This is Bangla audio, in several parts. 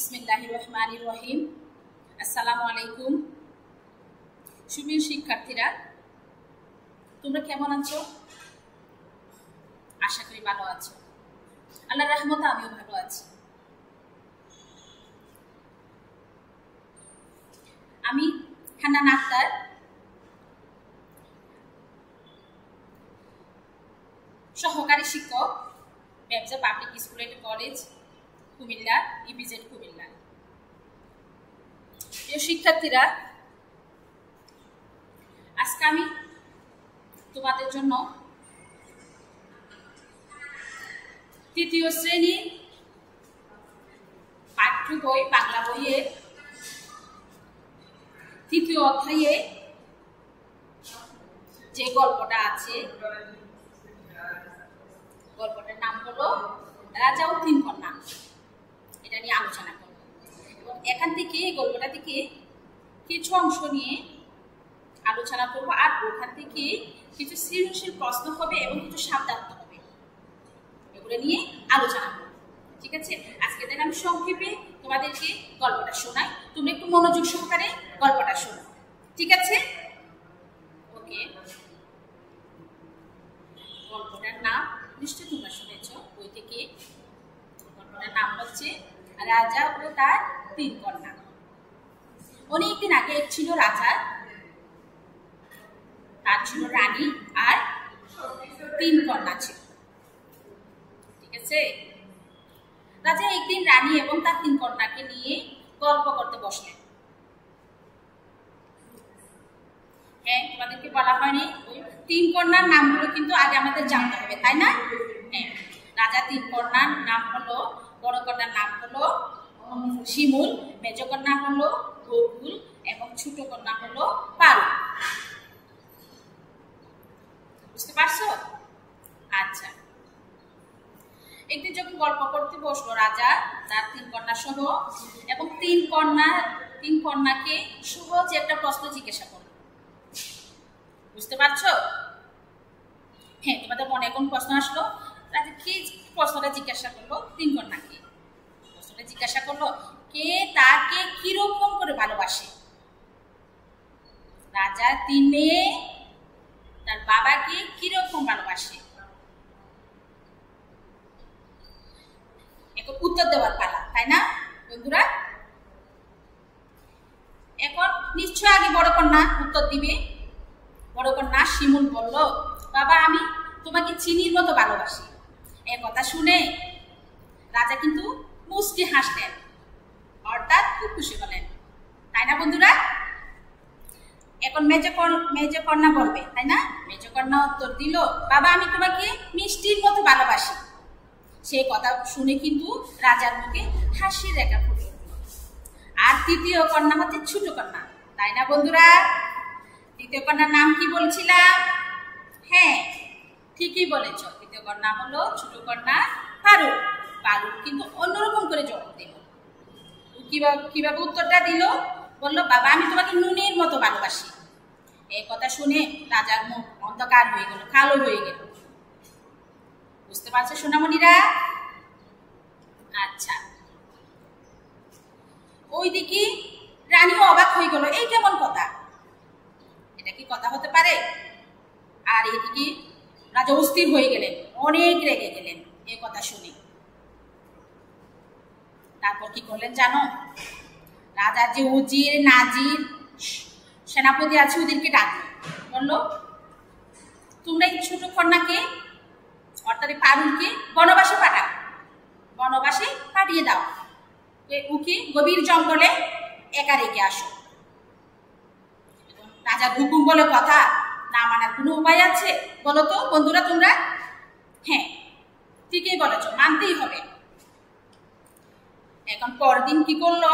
বিসমিল্লাহির রহমানির রহিম। আসসালামু আলাইকুম। সুপ্রিয় শিক্ষার্থীরা, তোমরা কেমন আছো? আশা করি ভালো আছো। আল্লাহর রহমতে আমিও ভালো আছি। আমি হান্নান আক্তার, সহকারী শিক্ষক, ব্যবসা public school and college, Comilla, EPZ Comilla. প্রিয় শিক্ষার্থীরা, আজকে আমি তোমাদের জন্য তৃতীয় শ্রেণী পাঠ্য বই বাংলা বইয়ের তৃতীয় অধ্যায়ে যে গল্পটা আছে, গল্পটার নাম হলো রাজা ও তিন কন্যা। এটা নিয়ে আলোচনা করব এবং এখান থেকে এই গল্পটা থেকে কিছু অংশ নিয়ে আলোচনা করব, আর ওখান থেকে কিছু সৃজনশীল প্রশ্ন হবে এবং কিছু শব্দার্থ হবে, এগুলো নিয়ে আলোচনা করব। ঠিক আছে? আজকে থেকে আমি সংক্ষেপে তোমাদেরকে গল্পটা শোনাই, তুমি একটু মনোযোগ সহকারে গল্পটা শোনো। ঠিক আছে? ওকে। গল্পটার নাম নিশ্চয়ই তোমরা শুনেছ বই থেকে। গল্পটার নাম হচ্ছে রাজা ও তার তিন কন্যা। অনেকদিন আগে ছিল রাজা, তার ছিল রানী আর তিন কন্যা ছিল। ঠিক আছে? রাজা একদিন রানী এবং তার তিন কন্যাকে নিয়ে গল্প করতে বসলেন। হ্যাঁ, তোমাদেরকে বলা হয়নি, ওই তিন কন্যার নামগুলো কিন্তু আগে আমাদের জানতে হবে, তাই না? হ্যাঁ, রাজা তিন কন্যার নাম হলো, বড় কন্যার নাম হলো শিমুল, মেজ কন্যা হলো বকুল এবং ছোট কন্যা হলো পারু। বুঝতে পারছো? আচ্ছা। একদিন যখন গল্প করতে বসলো রাজা তার তিন কন্যা সহ, এবং তিন কন্যাকে সহজ একটা প্রশ্ন জিজ্ঞাসা করলো। বুঝতে পারছো? হ্যাঁ, তোমাদের মনে কোন প্রশ্ন আসলো? রাজা কি প্রশ্নটা জিজ্ঞাসা করলো? তিন কন্যাকে প্রশ্নটা জিজ্ঞাসা করলো, কে তাকে কিরকম করে ভালোবাসে। রাজা তিন মেয়ে তার বাবাকে কিরকম ভালোবাসে, এখন উত্তর দেওয়ার পালা, তাই না বন্ধুরা? এখন নিশ্চয় আগে বড় কন্যা উত্তর দিবে। বড় কন্যা শিমুল বলল, বাবা আমি তোমাকে চিনির মতো ভালোবাসি। এ কথা শুনে রাজা কিন্তু মুচকি হাসলেন, অর্থাৎ খুব খুশি হলেন, তাই না বন্ধুরা? এখন মেজ কন্যা বলবে, তাই না? মেজ কন্যা উত্তর দিল, বাবা আমি তোমাকে মিষ্টির মতো ভালোবাসি। সেই কথা শুনে কিন্তু রাজার মুখে হাসির রেখা ফুটে উঠল। আর তৃতীয় কন্যা হচ্ছে ছোট কন্যা, তাই না বন্ধুরা? তৃতীয় কন্যার নাম কি বলছিলাম? হ্যাঁ, ঠিকই বলেছ, তৃতীয় কন্যা হলো ছোট কন্যা পারু। পারু কিন্তু অন্যরকম করে জবাব দিল। কিভাবে উত্তরটা দিল? বলল, বাবা আমি তোমাকে নুনের মতো ভালোবাসি। এই কথা শুনে রাজার মুখ অন্ধকার হয়ে গেল, কালো হয়ে গেল। বুঝতে পারছো সোনামণিরা? আচ্ছা। ওইদিকে রানীও অবাক হয়ে গেল, এই কেমন কথা, এটা কি কথা হতে পারে? আর এদিকে রাজা অস্থির হয়ে গেলেন, অনেক রেগে গেলেন এই কথা শুনে। তারপর কি করলেন জানো? রাজার যে উজির নাজির সেনাপতি আছে ওদেরকে ডাকলো, বললো তোমরা এই ছোট কন্যাকে অর্থাৎ পারুলকে বনবাসে পাঠাও, বনবাসে পাঠিয়ে দাও, ওকে গভীর জঙ্গলে একা রেখে আসো। রাজার হুকুম বলে কথা, না মানার কোনো উপায় আছে বলো তো বন্ধুরা তোমরা? হ্যাঁ, ঠিকই বলেছ, মানতেই হবে। এখন পরদিন কি করলো?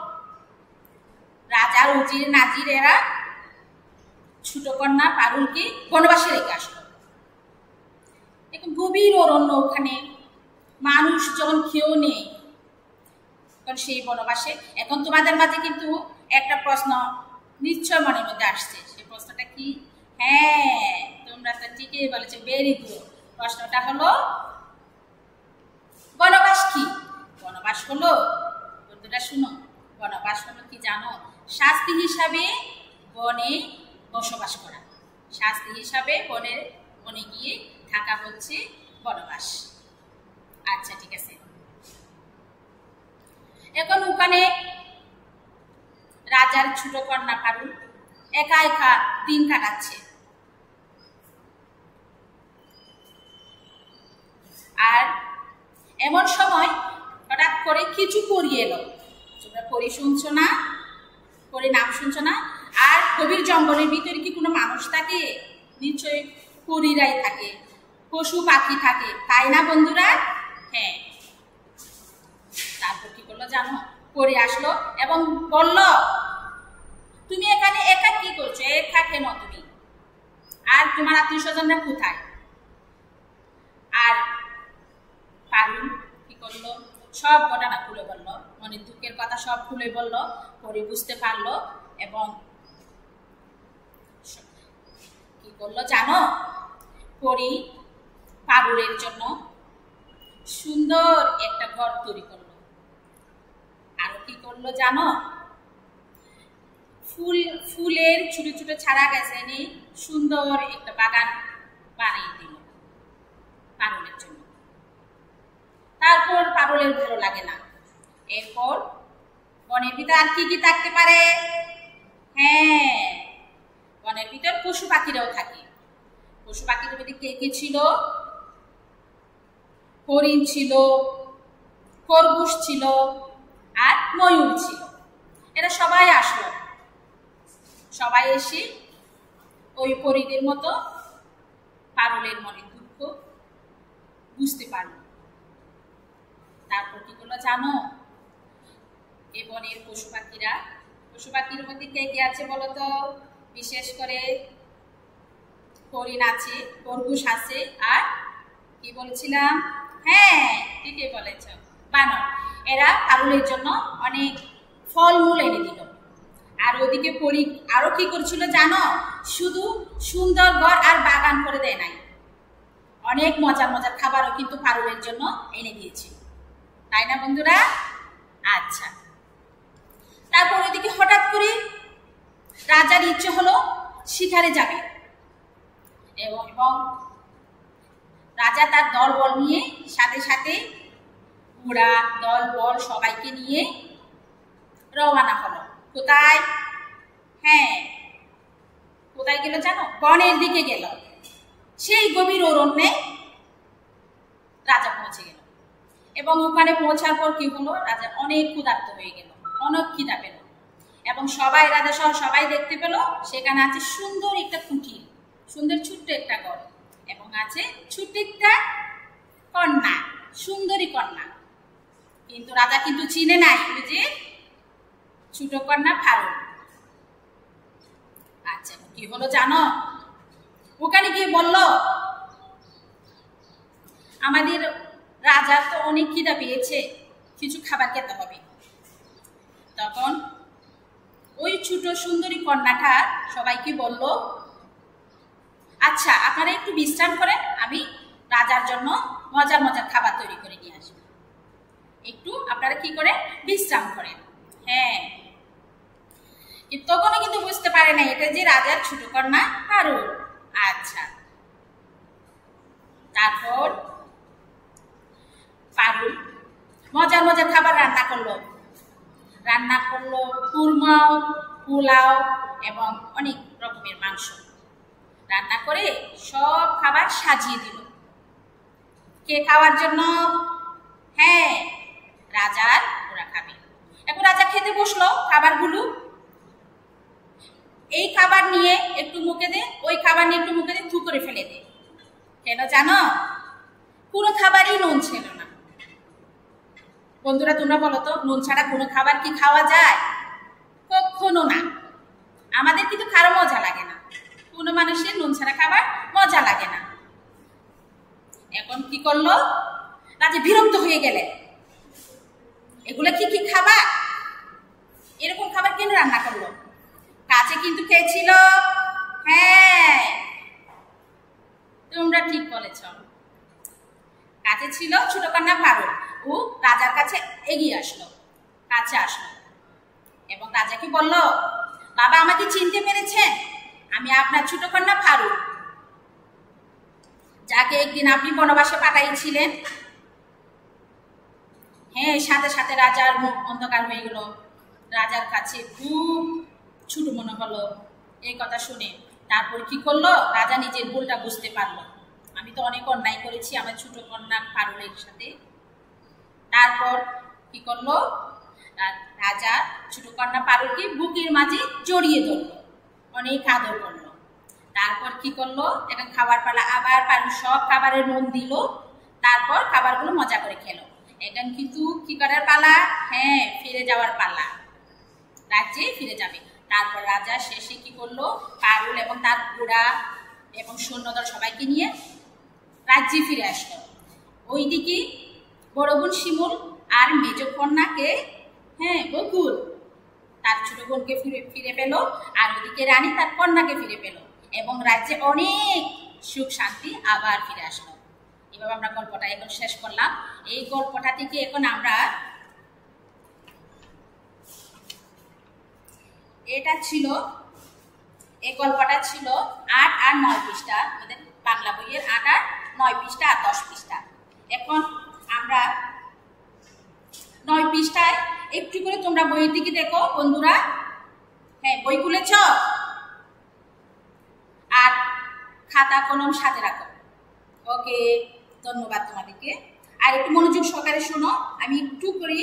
রাজার উজির নাজির এরা ছোট কন্যা পারুলকে বনবাসে রেখে আসলো। এখন গভীর অরণ্য, ওখানে মানুষ যখন খেয়েও নেই, তখন সেই বনবাসে। এখন তোমাদের মাঝে কিন্তু একটা প্রশ্ন নিশ্চয় মনের মধ্যে আসছে, সেই প্রশ্নটা কি? হ্যাঁ, তোমরা তো ঠিকই বলেছো, ভেরি গুড। প্রশ্নটা হলো বনবাস কি? বনবাস হলো, বন্ধুরা শুনো, বনবাস হলো কি জানো? শাস্তি হিসাবে বনে বসবাস করা। শাস্তি হিসাবে বনে গিয়ে থাকা হচ্ছে বনবাস। আচ্ছা ঠিক আছে। এখন ওখানে রাজার ছোট কন্যা পারুল একা একা দিন কাটাচ্ছে। আর এমন সময় হঠাৎ করে কিছু পরি এলো। তোমরা পরি শুনছো না? পরি নাম শুনছো না? আর গভীর জঙ্গলের ভিতরে কি কোনো মানুষ থাকে? নিশ্চয়ই পরিরাই থাকে, পশু পাখি থাকে, তাই না বন্ধুরা? হ্যাঁ। তারপর কি করলো জানো? পরি আসলো এবং বলল, তুমি এখানে একা কি করছো? একা কেন তুমি? আর তোমার আত্মীয় স্বজনরা কোথায়? আর পারুল কি করলো? সব ঘটনা খুলে বলল, মনের দুঃখের কথা সব খুলে বলল। পরি বুঝতে পারলো এবং কি করলো জানো? পরি পারুলের জন্য সুন্দর একটা ঘর তৈরি করলো। আরো কি করলো জানো? ফুলের ছোট ছোট ছাড়া গেছে এনে সুন্দর একটা বাগান বানিয়ে দিল পারুলের জন্য। তারপর পারুলের ভালো লাগে না। এরপর বনের ভিতর আর কি কি থাকতে পারে? হ্যাঁ, বনের ভিতর পশু পাখিরাও থাকে। পশু পাখির মধ্যে কে কে ছিল? হরিণ ছিল, খরগোশ ছিল, আর ময়ূর ছিল। এরা সবাই আসলো। সবাই এসে ওই পরীদের মতো পারুলের মনের দুঃখ বুঝতে পারল। তারপর কি করলো জানো? এ বনের পশু পাখির মধ্যে কে কে আছে বলো তো? বিশেষ করে হরিণ আছে, খরগোশ আছে, আর কি বলেছিলাম? হ্যাঁ ঠিকই বলেছ, বানর। এরা পারুলের জন্য অনেক ফলমূল এনে দিল। আর ওদিকে পরি আরো কি করছিল জানো? শুধু সুন্দর ঘর আর বাগান করে দেয় নাই, অনেক মজার মজার খাবারও কিন্তু পারুলের জন্য এনে দিয়েছিল, তাই না বন্ধুরা? আচ্ছা। তারপর ওইদিকে হঠাৎ করে রাজার ইচ্ছে হলো শিকারে যাবে এবং রাজা তার দল বল নিয়ে সাথে সাথে ঘোড়া দল বল সবাইকে নিয়ে রওনা হলো। কোথায়? হ্যাঁ, কোথায় গেল জানো? বনের দিকে গেল। সেই গভীর অরণ্যে রাজা পৌঁছে গেল এবং ওখানে পৌঁছার পর কি হলো? রাজা অনেক ক্ষুধার্ত হয়ে গেল, অনেক খিদা পেল এবং রাজা সহ সবাই দেখতে পেল সেখানে আছে সুন্দর একটা কুঠির, সুন্দর ছোট্ট একটা ঘর এবং আছে ছোট্ট একটা কন্যা, সুন্দরী কন্যা। কিন্তু রাজা কিন্তু চিনে নাই যে ছোট কন্যা পারুল। আচ্ছা, কি হলো জানো? ওখানে গিয়ে বলল, আমাদের রাজা তো অনেক খিদা পেয়েছে, কিছু খাবার খেতে হবে। তখন ওই ছোট সুন্দরী কন্যাটা সবাইকে বলল, আচ্ছা আপনারা একটু বিশ্রাম করেন, আমি রাজার জন্য মজার মজার খাবার তৈরি করে নিয়ে আসবো, একটু আপনারা কি করে বিশ্রাম করেন। হ্যাঁ, তখনও কিন্তু বুঝতে পারে না এটা যে রাজার ছোট কন্যা পারুল। আচ্ছা, তারপর পারুল মজার মজার খাবার রান্না করলো কুরমাও, পোলাও এবং অনেক রকমের মাংস রান্না করে সব খাবার সাজিয়ে দিল। কে খাওয়ার জন্য? হ্যাঁ, রাজার ওরা খাবে। এখন রাজা খেতে বসলো খাবারগুলো। এই খাবার নিয়ে একটু মুখে দে, ওই খাবার নিয়ে একটু মুখে দে, থু করে ফেলে দে। কেন জানো? কোনো খাবারই নুন ছিল না। বন্ধুরা তোমরা বলো তো, নুন ছাড়া কোনো খাবার কি খাওয়া যায়? কখনো না। আমাদের কিন্তু কারো মজা লাগে না, কোনো মানুষের নুন ছাড়া খাবার মজা লাগে না। এখন কি করলো? রাজা বিরক্ত হয়ে গেলেন, এগুলো কি কি খাবার? এরকম খাবার কেন রান্না করলো? কাছে কিন্তু কে ছিল? হ্যাঁ, তোমরা ঠিক বলেছ, কাছে ছিল ছোট কন্যা পারুল। ও রাজার কাছে এগিয়ে আসলো, কাছে আসলো এবং রাজাকে বলল, বাবা আমাকে চিনতে পেরেছেন? আমি আপনার ছোট কন্যা ফারুক, যাকে একদিন আপনি বনবাসে পাঠাইছিলেন। হ্যাঁ, সাথে সাথে রাজার মুখ অন্ধকার হয়ে গেল। রাজার কাছে খুব ছোট মনে হলো এই কথা শুনে। তারপর কি করলো, রাজা নিজের ভুলটা বুঝতে পারলো, আমি তো অনেক অন্যায় করেছি আমার ছোট কন্যা ফারুলের সাথে। তারপর কি করলো, রাজা ছোট কন্যা পারুলকে বুকের মাঝে জড়িয়ে ধরলো, অনেক আদর করলো। তারপর কি করলো, এখন খাবার পালা, আবার পারুল সব খাবারে নুন দিল। তারপর খাবারগুলো মজা করে খেলো। এখন কিন্তু কি করার পালা, হ্যাঁ ফিরে যাওয়ার পালা, রাজ্যে ফিরে যাবে। তারপর রাজা শেষে কি করলো, পারুল এবং তার ঘোড়া এবং সৈন্যদল সবাইকে নিয়ে রাজ্যে ফিরে আসলো। ওইদিকে বড় বোন শিমুল আর মেজ কন্যাকে, হ্যাঁ বকুল তার ছোট বোনকে ফিরে পেল, আর ওদিকে রানী তার কন্যাকে ফিরে পেল এবং রাজ্যে অনেক সুখ শান্তি আবার ফিরে আসলো। এভাবে আমরা গল্পটা এখন শেষ করলাম। এই গল্পটা থেকে এখন আমরা, এটা ছিল, এই গল্পটা ছিল 8 আর 9 পৃষ্ঠা, আমাদের বাংলা বইয়ের 8 আর 9 পৃষ্ঠা আর 10 পৃষ্ঠা। এখন আমরা 9 পৃষ্ঠায় একটু করে তোমরা বইয়ের দিকে দেখো বন্ধুরা। হ্যাঁ, বই খুলেছ আর খাতা কলম সাথে রাখো। ওকে, ধন্যবাদ তোমাদেরকে। আর একটু মনোযোগ সহকারে শোনো, আমি একটু করি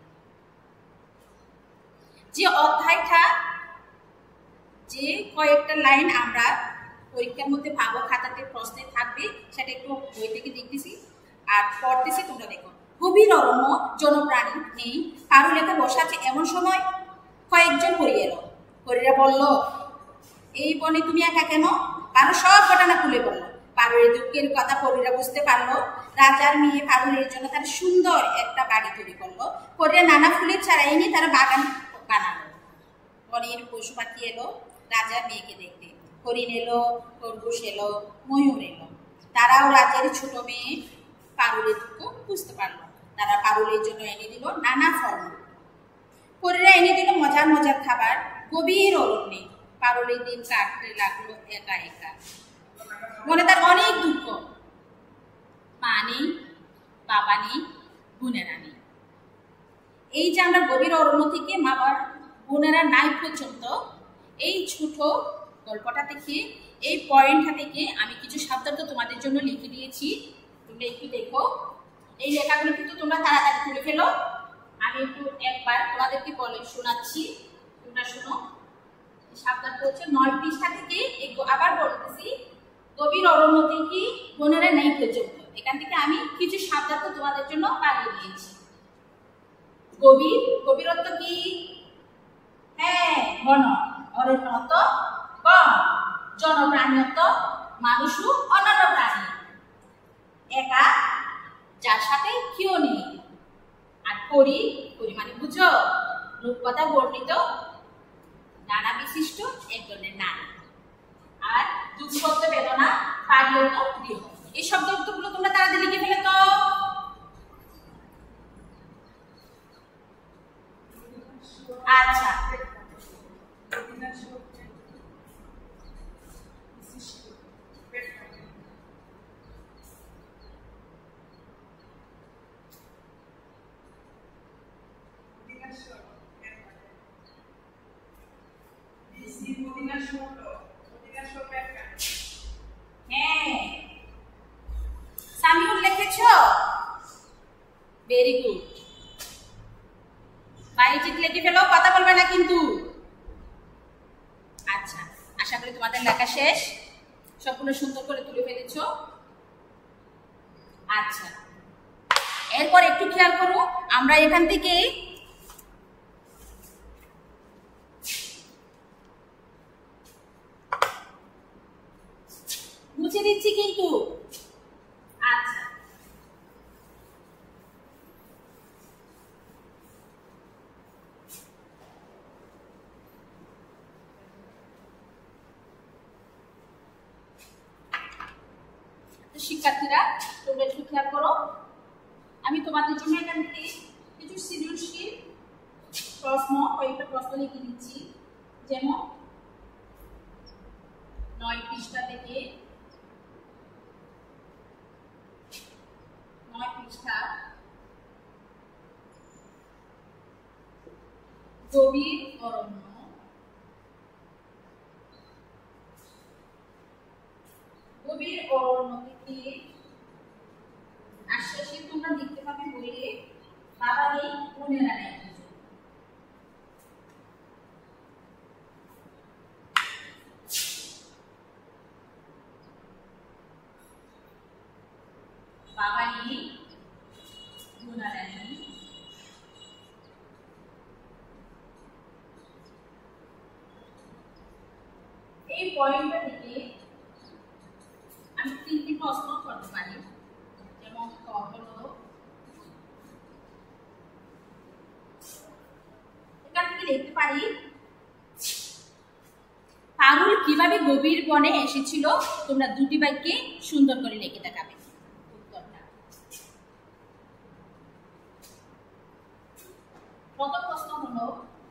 যে অধ্যায়টা, যে কয়েকটা লাইন আমরা পরীক্ষার মধ্যে পাবো, খাতাতে প্রশ্নে থাকবে, সেটা একটু বই থেকে দেখতেছি আর পড়তেছি, তোমরা দেখো। গভীর অরণ্য, জনপ্রাণী নেই, পারুল একা বসে আছে। এমন সময় কয়েকজন পড়ি এলো। পরীরা বলল, এই বনে তুমি একা কেন? পারুল সব ঘটনা খুলে বলল। পারুলের দুঃখের কথা পরীরা বুঝতে পারলো। রাজার মেয়ে পারুলের জন্য তারা সুন্দর একটা বাড়ি তৈরি করলো। পরীরা নানা ফুলের চারা এনে তারা বাগান বানালো। বনের পশু পাখি এলো রাজার মেয়েকে দেখতে। হরিণ এলো, খরগোশ এলো, ময়ূর এলো। তারাও রাজার ছোট মেয়ে পারুলের দুঃখ বুঝতে পারলো। তারা পারুলের জন্য এনে দিল নানা ফলমূল। পরীরা এনে দিল মজার মজার খাবার। গভীর অরণ্যে পারুলের দিন কাটতে লাগলো একা একা। মনে তার অনেক দুঃখ, মা নেই, বাবা নেই, বোনেরা নেই। এই যে আমরা গভীর অরণ্য থেকে বাবার বোনেরা নাই পর্যন্ত, এই ছোট গল্পটা থেকে, এই পয়েন্টটা থেকে আমি কিছু শব্দ তোমাদের জন্য লিখে দিয়েছি, তোমরা একটু দেখো। এই লেখাগুলো কিন্তু তোমরা তাড়াতাড়ি তুলে ফেলো। আমি একটু একবার তোমাদেরকে বলে শোনাচ্ছি, তোমরা শোনো। শব্দটা হচ্ছে 9 পৃষ্ঠা থেকে, আবার বলতেছি, গভীর অরণ্য থেকে বোনেরা নেই পর্যন্ত। এখান থেকে আমি কিছু শব্দ তোমাদের জন্য বানিয়ে দিয়েছি। গভীর, গভীরত্ব কি? হ্যাঁ, ঘন। অরণ্যত্ব বন। জনপ্রাণীত্ব মানুষও অন্যান্য প্রাণী। একা, যার সাথে কেউ নেই। আর পরি, পরি মানে বুঝো, রূপকথা বর্ণিত নানা বিশিষ্ট এক ধরনের নারী। আর দুঃখত্ব বেদনা পারিয়ত গৃহ। এই শব্দগুলো তোমরা তাড়াতাড়ি লিখে ফেলে তো। আচ্ছা, হ্যাঁ সামিউল লিখেছ, ভেরি গুড। বাইরে লিখে ফেলো, কথা বলবে না কিন্তু। আচ্ছা, আশা করি তোমাদের লেখা শেষ, সবগুলো সুন্দর করে তুলে ফেলেছ। আচ্ছা, এরপর একটু খেয়াল করো, আমরা এখান থেকে মুছে দিচ্ছি কিন্তু। আচ্ছা, শিক্ষার্থীরা তোমরা একটু খেয়াল করো, আমি তোমাদের জন্য এখান থেকে কিছু সৃজনশীল প্রশ্ন কয়েকটা প্রশ্ন লিখে দিচ্ছি, যেমন 9 পৃষ্ঠা থেকে 9 পৃষ্ঠা গভীর অরণ্য, গভীর অরণ্য থেকে আশ্বাসী তোমরা দেখতে পাবে বইয়ে বাবা নেই বোনেরা নেই। বাবা নেই বোনেরা নেই। এই পয়েন্টটা থেকে আমি 3টি প্রশ্ন করতে পারি, যেমন ক হলো এখান থেকে লিখতে পারি পারুল কিভাবে গভীর বনে এসেছিল। তোমরা দুটি বাক্যে সুন্দর করে লিখে দেখাবে উত্তরটা। প্রথম প্রশ্ন হলো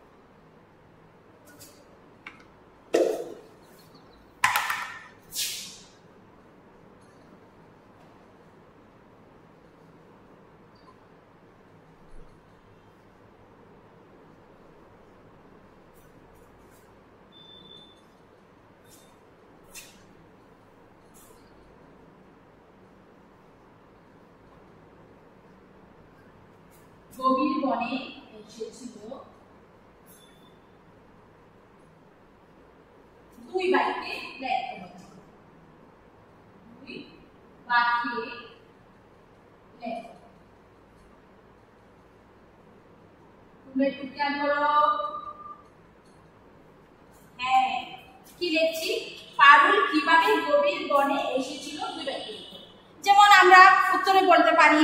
গভীর বনে এসেছিল, দুই বাক্যে লিখতে হবে। দুই বাক্যে লেখো। তুমি একটু খেয়াল করো। হ্যাঁ, কি লিখছি? পারুল কিভাবে গভীর বনে এসেছিল, দুই বাক্যে লিখো। যেমন আমরা উত্তরে বলতে পারি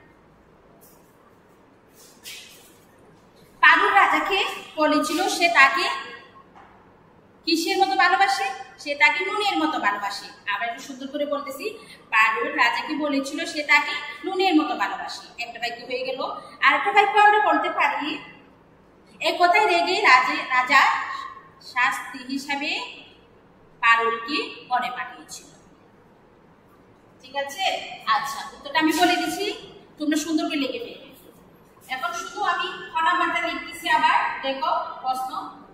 পারুল রাজাকে বলেছিল সে তাকে কিসের মতো ভালোবাসে, সে তাকে নুনের মতো ভালোবাসে। আবার একটু সুন্দর করে বলতেছি, পারুল রাজাকে বলেছিল সে তাকে নুনের মতো ভালোবাসে। একটা বাক্য হয়ে গেল। আর একটা বাক্য আমরা বলতে পারি এক কথায় রেগে রাজা শাস্তি হিসাবে পারুলকে বনে পাঠিয়েছিল। ঠিক আছে? আচ্ছা, উত্তরটা আমি বলে দিচ্ছি, তোমরা সুন্দর করে লিখে ফেলবে। এখন শুধু আমি খ নাম্বারটা লিখতেছি। আবার দেখো প্রশ্ন,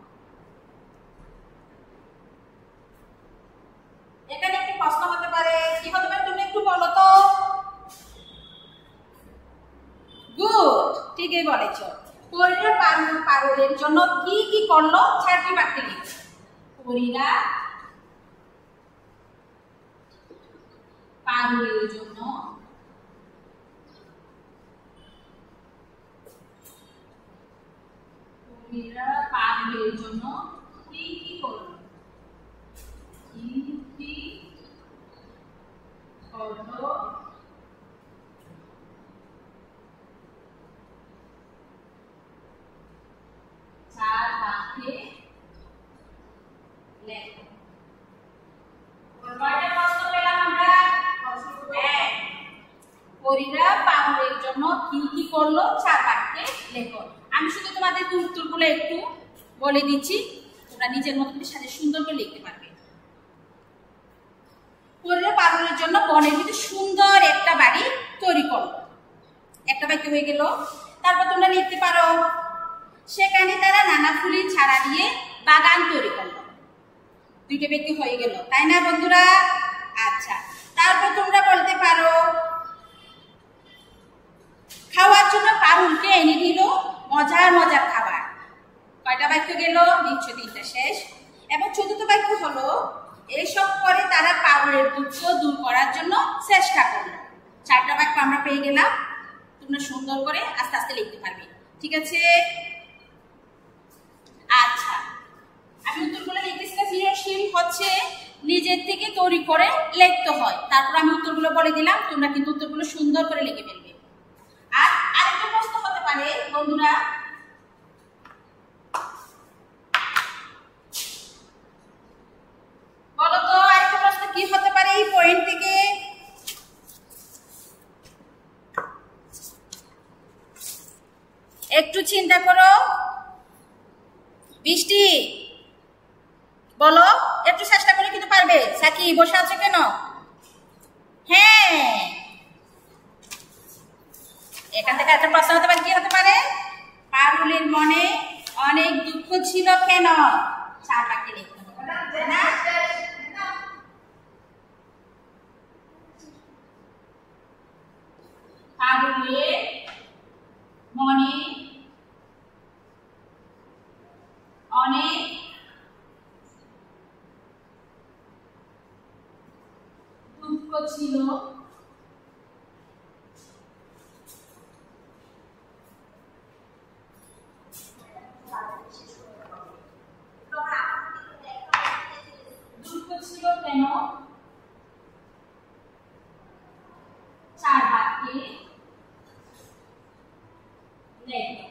এখানে একটি প্রশ্ন হতে পারে, কি হতে পারে তুমি একটু বলো তো। গুড, ঠিকই বলেছো। পরীরা পারুলের জন্য কি কি করলো 4টি বাক্যে লিখো। পরীরা পারুলের জন্য পারুলের জন্য কি কি করলো, কি কি করলো 4 বাক্যে লেখো। কয়টা প্রশ্ন পেলাম আমরা? পরীরা পারুলের জন্য কি কি করলো 4 বাক্যে লেখো। আমি শুধু তোমাদেরকে উত্তরগুলো একটু বলে দিচ্ছি, তোমরা নিজের মতো করে সাথে সুন্দর করে লিখতে পারবে। পরীরা পারুলের জন্য বনের ভিতরে সুন্দর একটা বাড়ি তৈরি করলো, একটা বাক্য হয়ে গেল। তারপর তোমরা লিখতে পারো সেখানে তারা নানা ফুলের চারা দিয়ে বাগান তৈরি করলো, 2টা বাক্য হয়ে গেল, তাই না বন্ধুরা? আচ্ছা, তারপর তোমরা বলতে পারো খাওয়ার জন্য পারুলকে এনে দিল মজার মজার খাবার। কয়টা বাক্য গেল? নিশ্চয় 3টা শেষ। এবং 4র্থ বাক্য হলো এইসব করে তারা পারুলের দুঃখ দূর করার জন্য চেষ্টা করলো। 4টা বাক্য আমরা পেয়ে গেলাম। তোমরা সুন্দর করে আস্তে আস্তে লিখতে পারবে। ঠিক আছে? আচ্ছা, আমি উত্তরগুলো লিখতেছি। সৃজনশীল হচ্ছে নিজের থেকে তৈরি করে লিখতে হয়। তারপর আমি উত্তরগুলো বলে দিলাম, তোমরা কিন্তু উত্তরগুলো সুন্দর করে লিখে ফেলবে। আর আরেকটা প্রশ্ন হতে পারে বন্ধুরা, বলো তো আরেকটা প্রশ্ন কি হতে পারে এই পয়েন্ট থেকে? একটু চিন্তা করো। বৃষ্টি বলো, একটু চেষ্টা করে কিন্তু পারবে। সাকি বসে আছে কেন? হ্যাঁ, এখান থেকে একটা প্রশ্ন হতে পারে, কি হতে পারে? পারুলের মনে অনেক দুঃখ ছিল কেন? 4 বাক্যে লিখতে হবে না? পারুলের মনে অনেক দুঃখ ছিল কেন? 4 বাক্যে লেখো।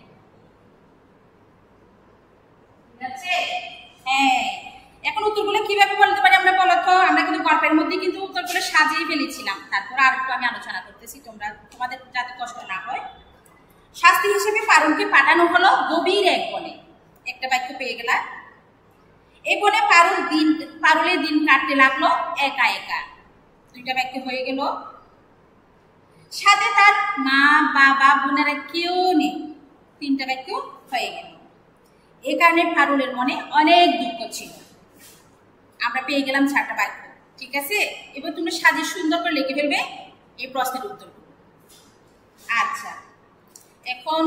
ঠিক আছে? হ্যাঁ, এখন উত্তরগুলো কিভাবে বলতে পারি আমরা বলো তো? আমরা কিন্তু গল্পের মধ্যে কিন্তু উত্তরগুলো সাজিয়ে ফেলেছিলাম, তারপর আর একটু আমি আলোচনা করতেছি, তোমাদের যাতে কষ্ট না হয়। শাস্তি হিসেবে পারুলকে পাঠানো হলো গভীর এক বনে। একটা বাক্য পেয়ে গেলাম। এই বনে পারুলের দিন কাটতে লাগলো একা একা। 2টা বাক্য হয়ে গেল। সাথে তার মা বাবা বোনেরা কেউ নেই। 3টা বাক্য হয়ে গেল। এই কারণে পারুলের মনে অনেক দুঃখ ছিল। আমরা পেয়ে গেলাম 4টা বাক্য। ঠিক আছে, এবার তুমি সাজিয়ে সুন্দর করে লিখে ফেলবে এই প্রশ্নের উত্তর। আচ্ছা, এখন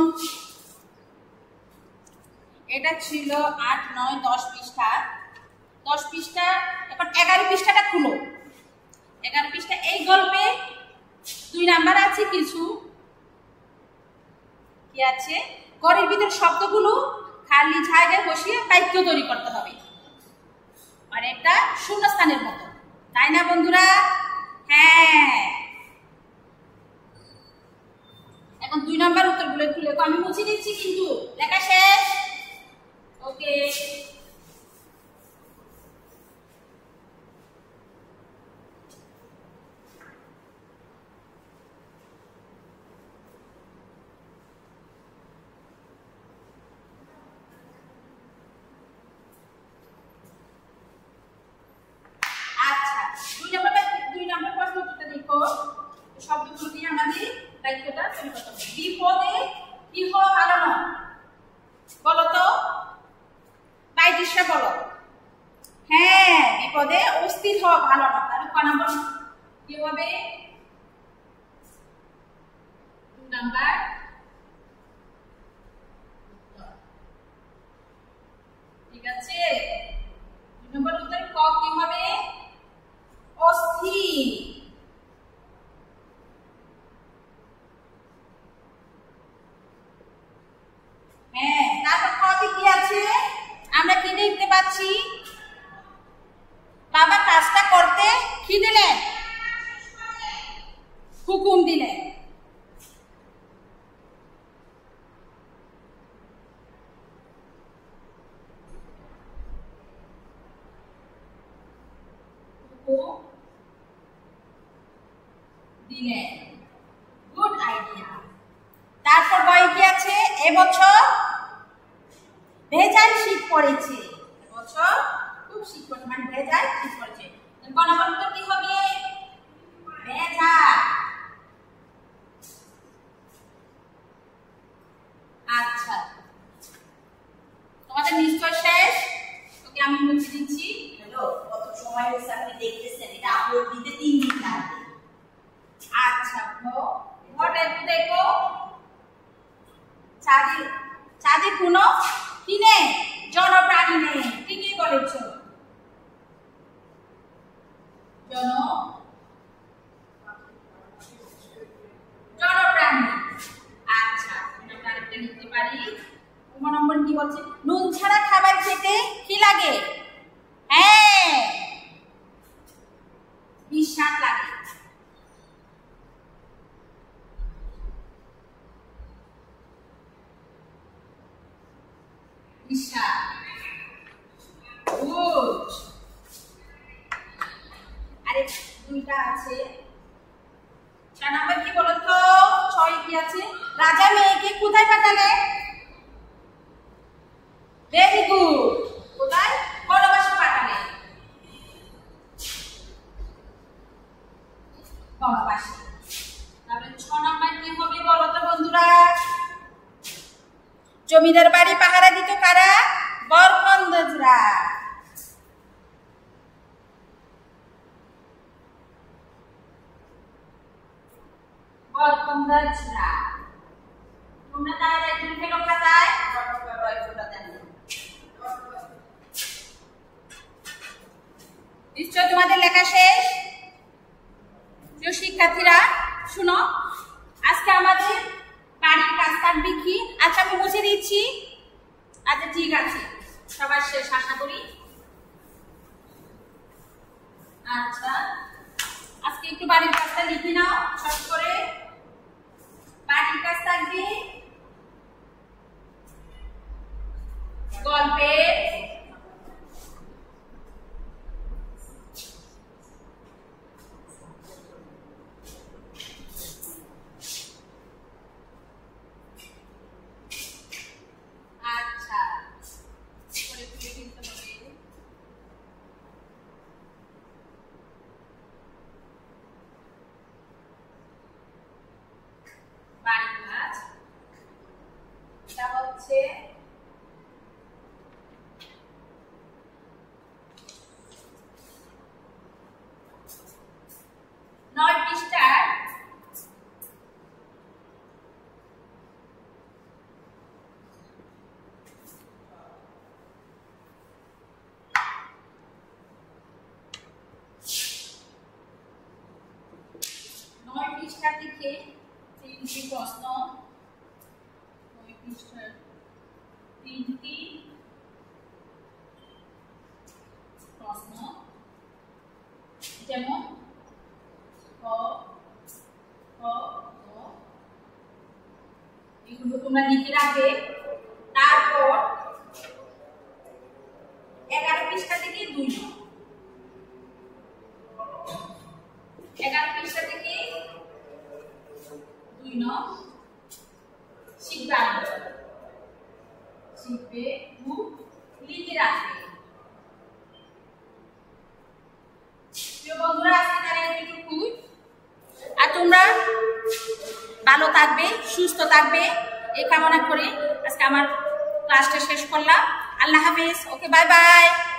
এটা ছিল 8, 9, 10 পৃষ্ঠা। 10 পৃষ্ঠা, এখন 11 পৃষ্ঠাটা খুলো। 11 পৃষ্ঠা এই গল্পে 2 নাম্বার আছে কিছু। কি আছে? ঘরের ভিতর শব্দগুলো খালি জায়গায় বসিয়ে বাক্য তৈরি করতে হবে, মানে একটা শূন্যস্থানের মতো, তাই না বন্ধুরা? হ্যাঁ, এখন 2 নাম্বার উত্তরগুলো একটু লেখো। আমি মুছে দিচ্ছি কিন্তু। লেখা শেষ? ওকে। আচ্ছা, 2 নাম্বার প্রশ্ন উত্তরটা দেখো। শব্দগুলো দিয়ে আমাদের বাক্যটা তৈরি করতে হবে। বিপদে কি হওয়া ভালো না? বলো তো, বাইজিসা বলো। হ্যাঁ, বিপদে অস্থির হওয়া ভালো না। তাহলে ক নাম্বার কি হবে? 2 নাম্বার। ঠিক আছে, 2 নম্বর উত্তরে ক কি হবে? অস্থির। হ্যাঁ, তারপর কতে কি আছে? আমরা কি দেখতে পাচ্ছি? বাবা কাজটা করতে কি দিলেন? হুকুম দিলেন। দিলেন। Good idea. তারপর বই কি আছে? এবছর ভেজাল শীত পড়েছে। এবছর খুব শীত পড়েছে, মানে ভেজাল শীত পড়েছে। ক নাম্বার উত্তর কি হবে? ভেজাল। আচ্ছা, তোমাদের নিশ্চয় শেষ। ওকে, আমি মুছে দিচ্ছি। হ্যালো, কত সময় হয়েছে আপনি দেখতেছেন? এটা আপলোড দিতে 3 দিন লাগবে। আচ্ছা, ঘট একটু দেখো। চাঁদে কোনো কি নেই? জনপ্রাণী নেই। ঠিকই বলেছ, জনপ্রাণী। আচ্ছা, আমরা আরেকটা লিখতে পারি। 9 নম্বর কি বলছে? নুন ছাড়া খাবার খেতে কি লাগে? হ্যাঁ, বিস্বাদ লাগে। গুড। আরে 2টা আছে। 4 নাম্বার কি বলো তো? 6 কি আছে? রাজা মেয়েকে কোথায় পাঠালেন? Very good. কোথায়? বনবাসী পাঠানে। বনবাসী। তাহলে 6 নাম্বার কি হবে বলো তো বন্ধুরা? জমিদার বাড়ি পাহারা দিত কারা? বরকন্দাজরা। বরকন্দাজরা। তোমরা তাহলে একটু ফেলো খাতায়। নিশ্চয় তোমাদের লেখা শেষ। প্রিয় শিক্ষার্থীরা শুনো, আজকে আমাদের বাড়ির কাজ থাকবে কি? আচ্ছা আমি মুছে দিচ্ছি। আচ্ছা ঠিক আছে, সবার শেষ আশা করি। আচ্ছা আজকে একটু বাড়ির কাজটা লিখে নাও সব করে। বাড়ির কাজ থাকবে গল্পের হচ্ছে 9 পৃষ্ঠার 9 পৃষ্ঠা থেকে 3টি প্রশ্ন। 9 পৃষ্ঠার 3টি প্রশ্ন, যেমন ক খ গ, এগুলো তোমরা লিখে রাখবে। তারপর 11 পৃষ্ঠা থেকে 2 নং, 11 পৃষ্ঠা থেকে 2 নং শিখবে শিখবে ও লিখে রাখবে। প্রিয় বন্ধুরা আজকে তাহলে এটুকু। আর তোমরা ভালো থাকবে, সুস্থ থাকবে এই কামনা করে আজকে আমার ক্লাসটা শেষ করলাম। আল্লাহ হাফেজ। Okay, bye by.